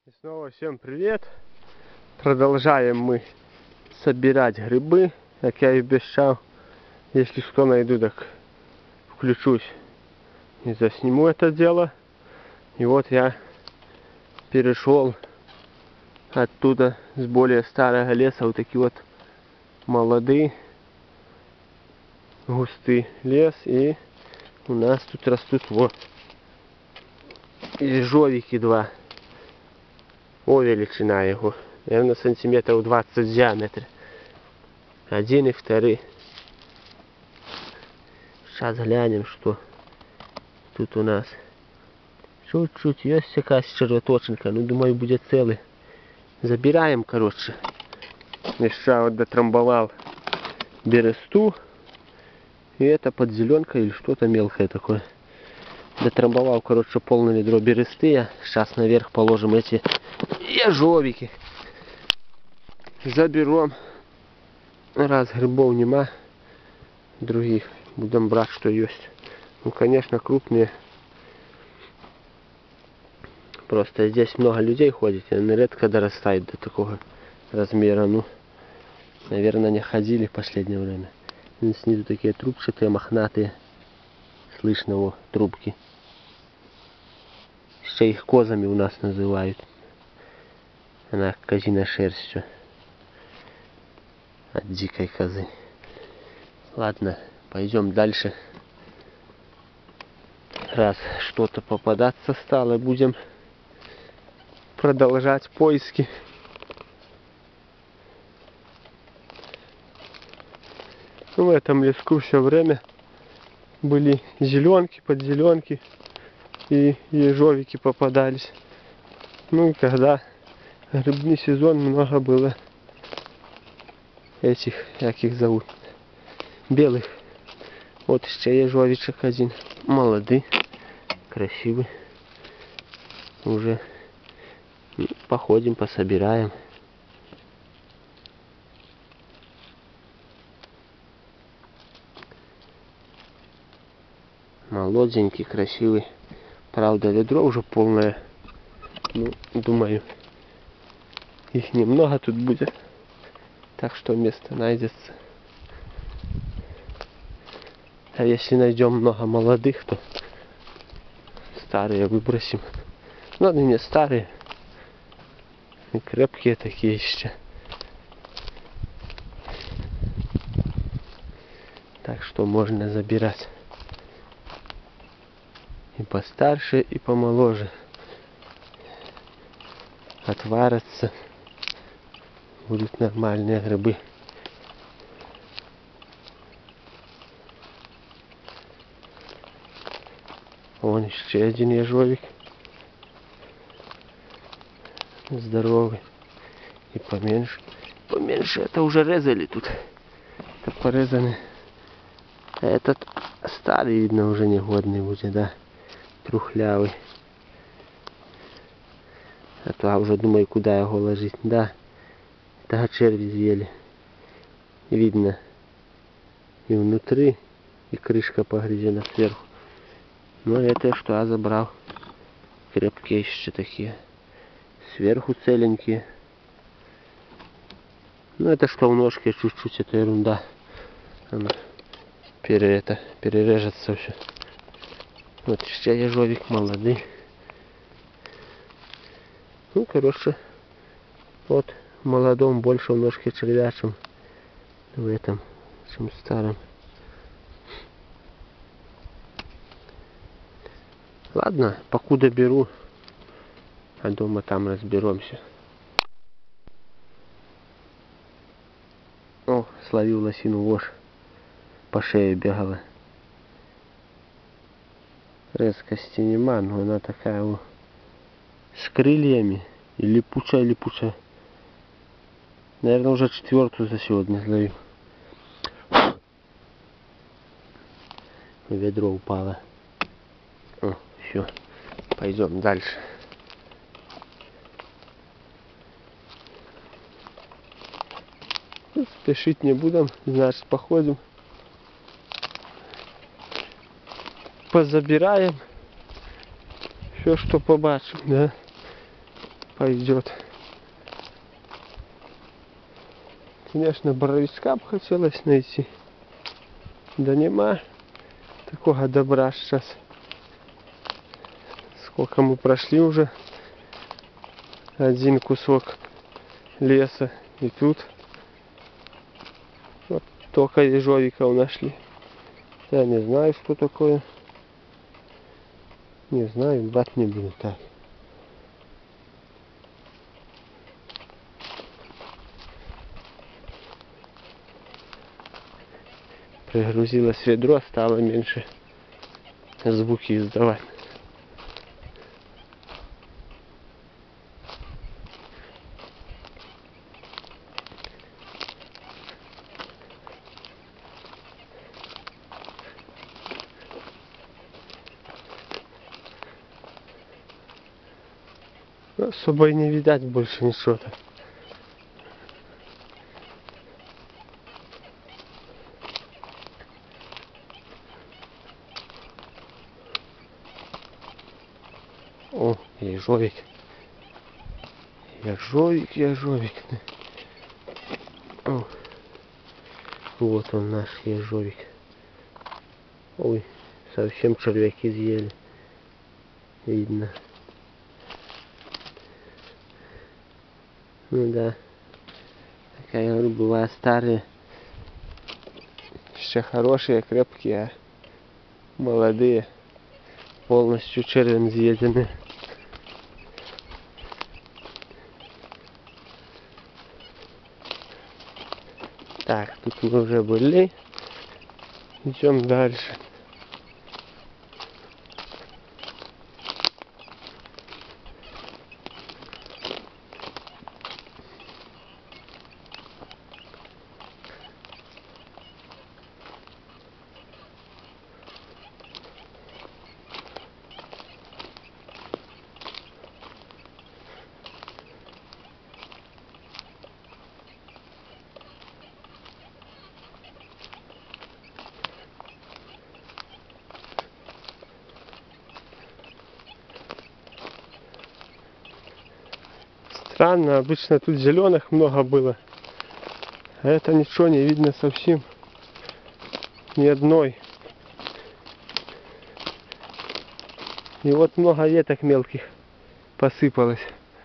И снова всем привет! Продолжаем мы собирать грибы, как я и обещал. Если что найду, так включусь и засниму это дело. И вот я перешел оттуда с более старого леса, вот такие вот молодые, густый лес, и у нас тут растут вот ежовики два. О, величина его. Наверное, сантиметров 20 в диаметре. Один и второй. Сейчас глянем, что тут у нас. Чуть-чуть есть какая-то червоточинка. Ну, думаю, будет целый. Забираем, короче. Еще вот дотрамбовал бересту. И это подзеленка или что-то мелкое такое. Дотрамбовал, короче, полное ведро бересты. Сейчас наверх положим эти ежовики. Заберем. Раз грибов нема, других будем брать, что есть. Ну, конечно, крупные. Просто здесь много людей ходит, и они редко дорастают до такого размера. Ну, наверное, не ходили в последнее время. И снизу такие трубчатые, мохнатые. Слышно его трубки. Еще их козами у нас называют. Она козиной шерстью. От дикой козы. Ладно, пойдем дальше. Раз что-то попадаться стало, будем продолжать поиски. В этом леску все время были зеленки, подзеленки и ежовики попадались. Ну и когда грибный сезон, много было этих, как их зовут, белых. Вот еще ежовичек один. Молодый, красивый. Уже походим, пособираем. Молоденький, красивый. Правда, ведро уже полное. Ну, думаю, их немного тут будет. Так что место найдется. А если найдем много молодых, то старые выбросим. Ну, они не старые. И крепкие такие еще. Так что можно забирать. И постарше, и помоложе. Отварятся. Будут нормальные грибы. Вон еще один ежовик. Здоровый. И поменьше. Поменьше это уже резали тут. Это порезаны. А этот старый, видно, уже негодный будет, да. Трухлявый. А то уже думаю, куда его ложить. Да. Это черви съели. Видно. И внутри, и крышка погрызена сверху. Но это что я забрал. Крепкие еще такие. Сверху целенькие. Ну это что в ножке чуть-чуть, это ерунда. Она перережется все. Вот еще ежовик молодый. Ну, короче, вот в молодом больше в ножке червя, чем в этом, чем в старом. Ладно, покуда беру, а дома там разберемся. О, словил лосину вошь, по шее бегала. Резкости нема, но она такая вот с крыльями и липучая. Наверное, уже 4-ю за сегодня зловил. Ведро упало. О, все, пойдем дальше. Спешить не будем, значит, походим. Позабираем все, что побачим, да. пойдет. Конечно, боровичка бы хотелось найти. Да нема такого добра сейчас. Сколько мы прошли уже. Один кусок леса. И тут вот только ежовиков нашли. Я не знаю, что такое. Не знаю, брать не буду так. Пригрузилось ведро, стало меньше звуки издавать. Особо и не видать больше ничего-то. О, ежовик. Ежовик. О, вот он наш ежовик. Ой, совсем червяки съели. Видно. Ну да. Такая, я говорю, бывает старые. Еще хорошие, крепкие, а молодые. Полностью червем съедены. Так, тут мы уже были. Идем дальше. Странно, обычно тут зеленых много было. А это ничего не видно совсем. Ни одной. И вот много веток мелких посыпалось.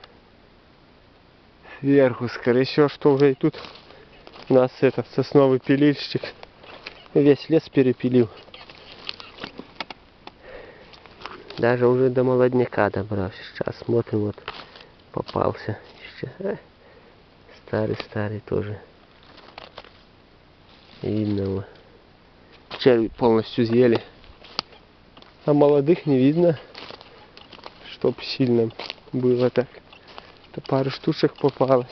Сверху, скорее всего, что уже и тут у нас этот сосновый пилильщик весь лес перепилил. Даже уже до молодняка добрался. Сейчас смотрим, вот попался еще. Старый тоже. Видно его. Черви полностью съели. А молодых не видно, чтоб сильно было так. То пару штучек попалось.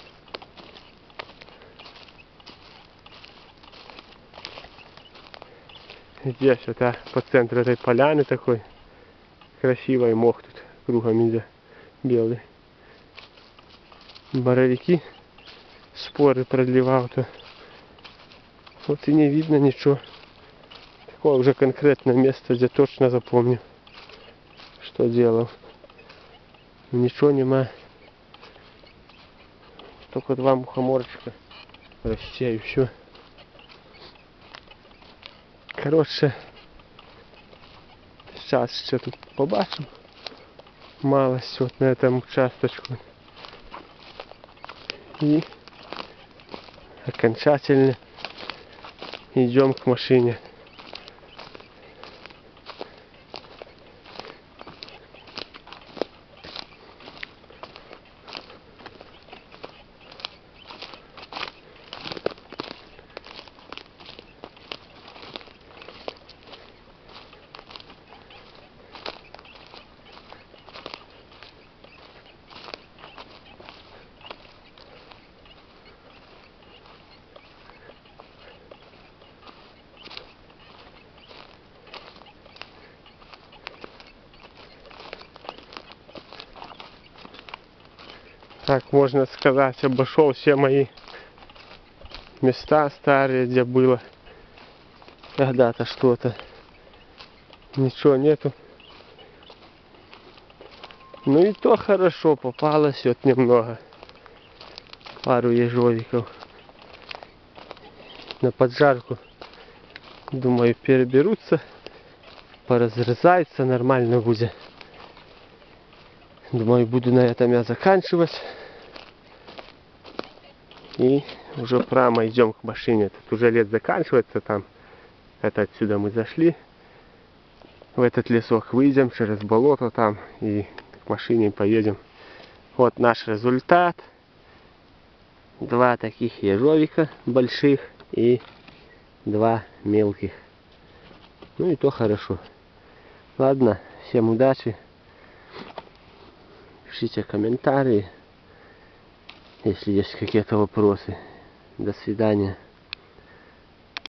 Здесь вот по центру этой поляны такой красивый мох тут кругом идет белый. Боровики споры продлевал-то. Вот и не видно ничего. Такое уже конкретное место, где точно запомню, что делал. Ничего нема. Только два мухоморчика растею, все. Короче, сейчас еще тут побачим. Малость вот на этом участочку. И окончательно идем к машине. Так можно сказать, обошел все мои места старые, где было когда-то что-то. Ничего нету. Ну и то хорошо, попалось вот немного. Пару ежовиков. На поджарку, думаю, переберутся, поразрезаются, нормально будет. Думаю, буду на этом я заканчивать. И уже прямо идем к машине. Тут уже лес заканчивается там. Это отсюда мы зашли. В этот лесок выйдем через болото там и к машине поедем. Вот наш результат. 2 таких ежовика больших и 2 мелких. Ну и то хорошо. Ладно, всем удачи. Пишите комментарии, если есть какие-то вопросы. До свидания.